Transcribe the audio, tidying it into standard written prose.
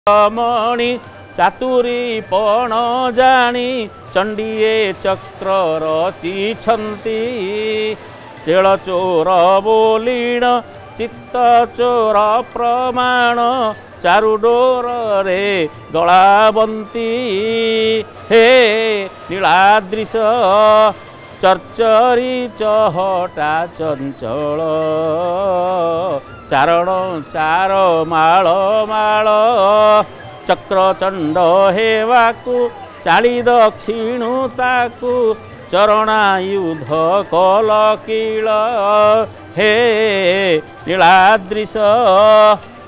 मणि चातुरी पण जानी चंडीए चक्र रचिछंती चेल चोर बोलीण चित्त चोर प्रमाण चारुडोर रे गलाबंती हे नीलाद्रिश चर्चरी चहटा चंचल चारण चार माल माल चक्रचंड हेवाकु चाली दक्षिणु ताकु चरणायुध कल कील हे नीलाद्रिश